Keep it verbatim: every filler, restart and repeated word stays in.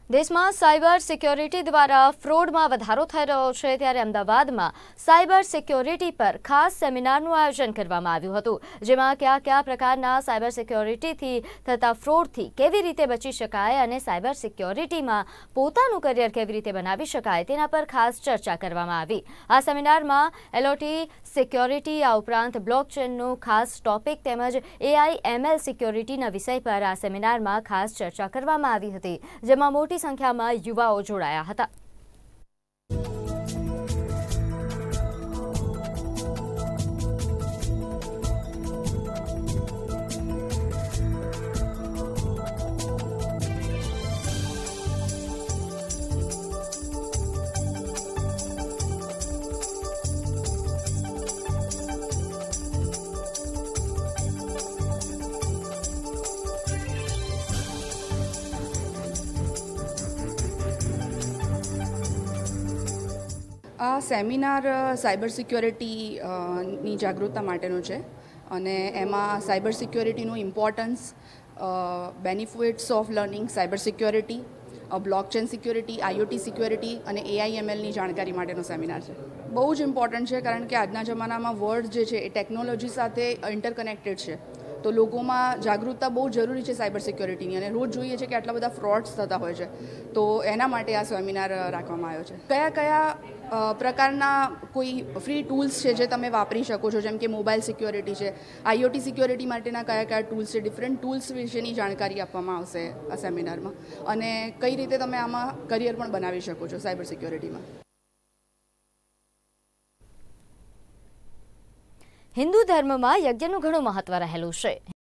દેશમાં cyber security દ્વારા ફ્રોડમાં વધારો થઈ રહ્યો છે ત્યારે અમદાવાદમાં સાયબર સિક્યોરિટી પર ખાસ સેમિનારનું આયોજન કરવામાં આવ્યું હતું, જેમાં કયા કયા પ્રકારના સાયબર સિક્યોરિટીથી થતા ફ્રોડથી કેવી રીતે બચી શકાય અને સાયબર સિક્યોરિટીમાં પોતાનું કરિયર કેવી રીતે બનાવી શકાય તેના પર ખાસ ચર્ચા કરવામાં આવી। આ સેમિનારમાં એલઓટી સિક્યોરિટી, આ ઉપરાંત બ્લોકચેનનું ખાસ ટોપિક તેમજ એઆઈ એમએલ સિક્યોરિટીના વિષય પર આ સેમિનારમાં ખાસ ચર્ચા કરવામાં આવી હતી, જેમાં મોટી સંખ્યામાં યુવાઓ જોડાયા હતા। આ સેમિનાર સાયબર સિક્યોરિટી ની જાગૃતતા માટેનો છે અને એમાં સાયબર સિક્યોરિટીનું importance, benefits of learning cyber security, blockchain security, IOT security અને એઆઈએમએલની જાણકારી માટેનો સેમિનાર છે। બહુ જ ઇમ્પોર્ટન્ટ છે કારણ કે આજના જમાનામાં વર્લ્ડ જે છે એ ટેકનોલોજી સાથે ઇન્ટરકનેક્ટેડ છે, તો લોકોમાં જાગૃતતા બહુ જરૂરી છે સાયબર સિક્યોરિટીની અને રોજ જોઈએ છે કે આટલા બધા ફ્રોડ્સ થતા હોય છે, તો એના માટે આ સેમિનાર રાખવામાં આવ્યો છે। કયા કયા પ્રકારના કોઈ ફ્રી ટૂલ્સ છે જે તમે વાપરી શકો છો, જેમ કે મોબાઈલ સિક્યોરિટી છે, આઈઓટી સિક્યોરિટી માટેના કયા કયા ટૂલ્સ છે, ડિફરન્ટ ટૂલ્સ વિશેની જાણકારી આપવામાં આવશે આ સેમિનારમાં અને કઈ રીતે તમે આમાં કરિયર પણ બનાવી શકો છો સાયબર સિક્યોરિટીમાં। હિન્દુ ધર્મમાં યજ્ઞનું ઘણું મહત્વ રહેલું છે।